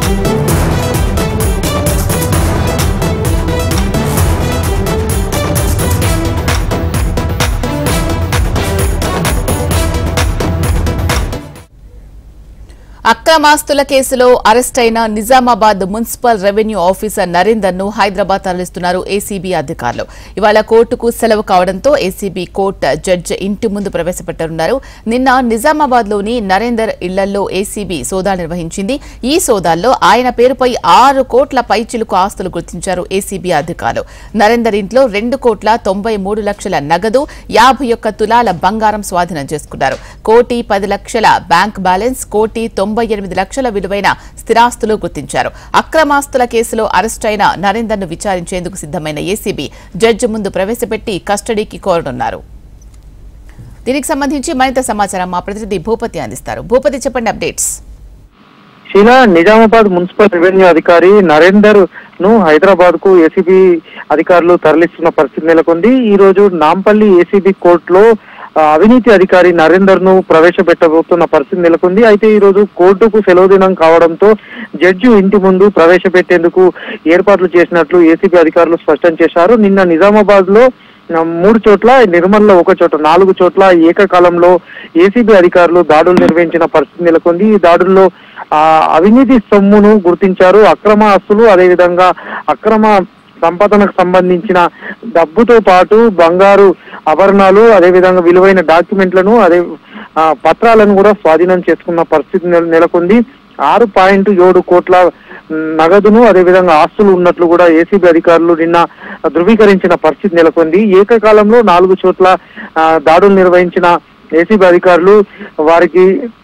అక్రమాస్తుల కేసులో అరెస్ట్ అయిన Nizamabad municipal revenue officer Narender ను హైదరాబాద్ తరలిస్తున్నారు ఏసీబీ అధికారులు. ఇవాళ కోర్టుకు సెలవు కావడంతో ఏసీబీ కోర్టు జడ్జి ఇంటి ముందు ప్రవేశపెట్టనున్నారు. నిన్న నిజామాబాద్ లోని నరేందర్ ఇళ్లలో ఏసీబీ సోదాలు నిర్వహించింది. ఈ సోదాల్లో ఆయన పేరుపై 6 కోట్ల పైచిలుకు ఆస్తులు గుర్తించారు ఏసీబీ అధికారులు. నరేందర్ ఇంట్లో 2,93,00,000 నగదు, 51 తులాల బంగారం స్వాధీనం చేసుకున్నారు. 1,10,00,000 బ్యాంక్ బ్యాలెన్స్, 1,98,00,000 విలువైన స్థిరాస్తులు గుర్తించారు. అక్రమాస్తుల కేసులో అరెస్ట్ అయిన నరేందర్ ను విచారించేందుకు సిద్దమైన ఏసీబీ జడ్జి ముందు ప్రవేశపెట్టి కస్టడీకి కోరనున్నారు. దీనికి సంబంధించి మరింత సమాచారం మా ప్రతినిధి భూపతి అందిస్తారు. భూపతి, చెప్పండి updates. Sheela, Nizamabad municipal revenue అధికారి నరేందర్ ను హైదరాబాద్ కు ఏసీబీ అధికారులు తరలిస్తున్న పరిస్థితి నెలకొంది. ఈ రోజు నాంపల్లి ఏసీబీ కోర్టులో అవినీతి అధికారి నరేందర్ ను ప్రవేశపెట్టబోతున్న పరిస్థితి నెలకొంది. అయితే ఈ రోజు కోర్టుకు సెలవు దినం కావడంతో జడ్జి ఇంటి ముందు ప్రవేశపెట్టేందుకు ఏర్పాట్లు చేసినట్లు ఏసీబీ అధికారులు స్పష్టం చేశారు. నిన్న నిజామాబాద్ లో 3 చోట్ల, నిర్మల్లో 1 చోట, 4 చోట్ల ఏకకాలంలో ఏసీబీ అధికారులు దాడులు నిర్వహించిన పరిస్థితి నెలకొంది. ఈ దాడుల్లో అవినీతి సొమ్మును గుర్తించారు. అక్రమ ఆస్తులు, అదేవిధంగా అక్రమ సంపదనకు సంబంధించిన డబ్బుతో పాటు బంగారు ఆభరణాలు, అదేవిధంగా విలువైన డాక్యుమెంట్లను, పత్రాలను కూడా స్వాధీనం చేసుకున్న పరిస్థితి నెలకొంది. 6.7 కోట్ల నగదును, అదేవిధంగా ఆస్తులు ఉన్నట్లు కూడా ఏసీబీ అధికారులు నిన్న ధృవీకరించిన పరిస్థితి నెలకొంది. ఏకకాలంలో 4 చోట్ల దాడులు నిర్వహించిన ఏసీబీ అధికారులు వారికి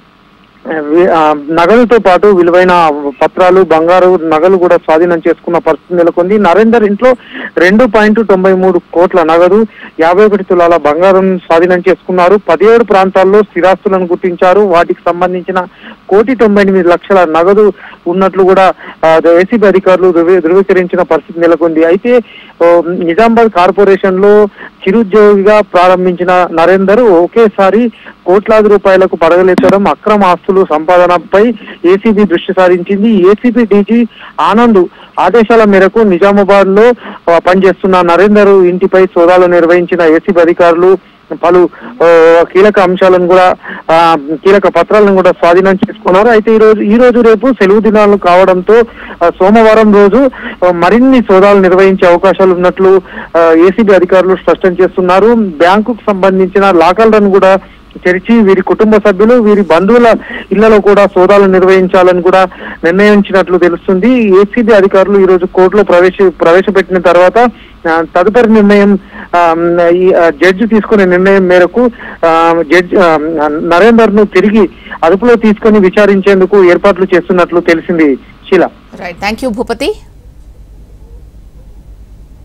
నగదుతో పాటు విలువైన పత్రాలు, బంగారు నగలు కూడా స్వాధీనం చేసుకున్న పరిస్థితి నెలకొంది. నరేందర్ ఇంట్లో 2.93 కోట్ల నగదు, 51 తులాల బంగారం స్వాధీనం చేసుకున్నారు. 17 ప్రాంతాల్లో స్థిరాస్తులను గుర్తించారు. వాటికి సంబంధించిన 1,98,00,000 నగదు ఉన్నట్లు కూడా ఏసీబీ అధికారులు ధృవీకరించిన పరిస్థితి నెలకొంది. అయితే నిజామాబాద్ కార్పొరేషన్ లో చిరుద్యోగిగా ప్రారంభించిన నరేందర్ ఒకేసారి కోట్లాది రూపాయలకు పడగలెత్తడం, అక్రమ ఆస్తులు సంపాదనపై ఏసీబీ దృష్టి సారించింది. ఏసీబీ డీజీ ఆనంద్ ఆదేశాల మేరకు నిజామాబాద్ లో పనిచేస్తున్న నరేందర్ ఇంటిపై సోదాలు నిర్వహించిన ఏసీబీ అధికారులు పలు కీలక అంశాలను కూడా, కీలక పత్రాలను కూడా స్వాధీనం చేసుకున్నారు. అయితే ఈ రోజు రేపు సెలవు దినాలు కావడంతో సోమవారం రోజు మరిన్ని సోదాలు నిర్వహించే అవకాశాలు ఉన్నట్లు ఏసీబీ అధికారులు స్పష్టం చేస్తున్నారు. బ్యాంకుకు సంబంధించిన లాకర్లను కూడా తెరిచి వీరి కుటుంబ సభ్యులు, వీరి బంధువుల ఇళ్లలో కూడా సోదాలు నిర్వహించాలని కూడా నిర్ణయించినట్లు తెలుస్తుంది. ఏసీబీ అధికారులు ఈ రోజు కోర్టులో ప్రవేశపెట్టిన తర్వాత తదుపరి నిర్ణయం, జడ్జి తీసుకునే నిర్ణయం మేరకు జడ్జి నరేందర్ ను తిరిగి అదుపులో తీసుకుని విచారించేందుకు ఏర్పాట్లు చేస్తున్నట్లు తెలిసింది. Sheela, right, thank you Bhupathi.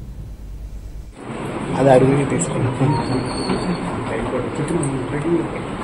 అది అడుగుని తీసుకున్నాను.